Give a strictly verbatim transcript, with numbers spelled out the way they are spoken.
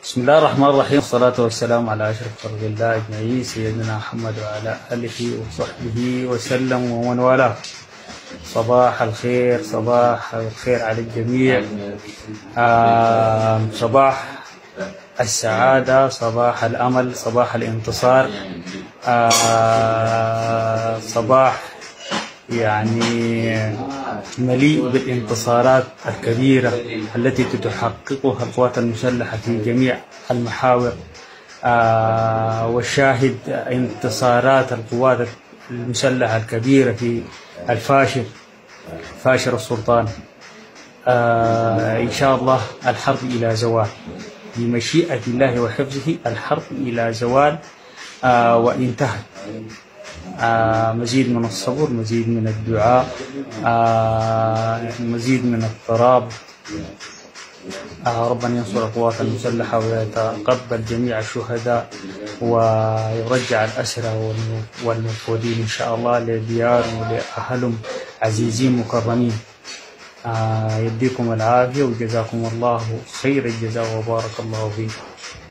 بسم الله الرحمن الرحيم، والصلاة والسلام على أشرف خلق الله أجمعين سيدنا محمد وعلى آله وصحبه وسلم ومن والاه. صباح الخير، صباح الخير على الجميع. آه صباح السعادة، صباح الأمل، صباح الانتصار. آه صباح يعني مليء بالانتصارات الكبيرة التي تحققها القوات المسلحة في جميع المحاور. آه والشاهد انتصارات القوات المسلحة الكبيرة في الفاشر فاشر السلطان. آه إن شاء الله الحرب إلى زوال بمشيئة الله وحفظه، الحرب إلى زوال آه وانتهت. آه مزيد من الصبر، مزيد من الدعاء، آه مزيد من التراب. آه ربنا ينصر القوات المسلحة ويتقبل جميع الشهداء ويرجع الأسرى والمفقودين إن شاء الله لديارهم ولأهلهم عزيزين مكرمين. آه يديكم العافية وجزاكم الله خير الجزاء وبارك الله فيكم.